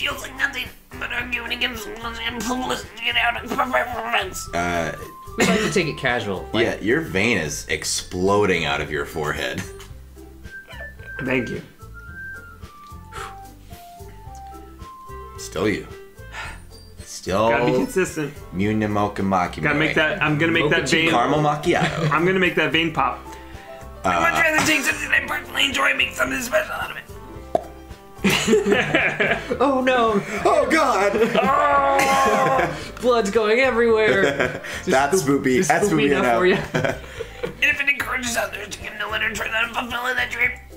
feels like nothing but arguing against and publicity out of performance. We like to take it casual. Yeah, your vein is exploding out of your forehead. Thank you. Still you. Still. Gotta be consistent. Muna mocha maki. Gotta make that. I'm gonna make that vein. Caramel macchiato. I'm gonna make that vein pop. I'd much rather take something I personally enjoy and make something special out of it. Oh no! Oh God! Blood's going everywhere. That's spoopy. That's spoopy enough for you. And if it encourages others to get into literature, then I'm fulfilling that dream.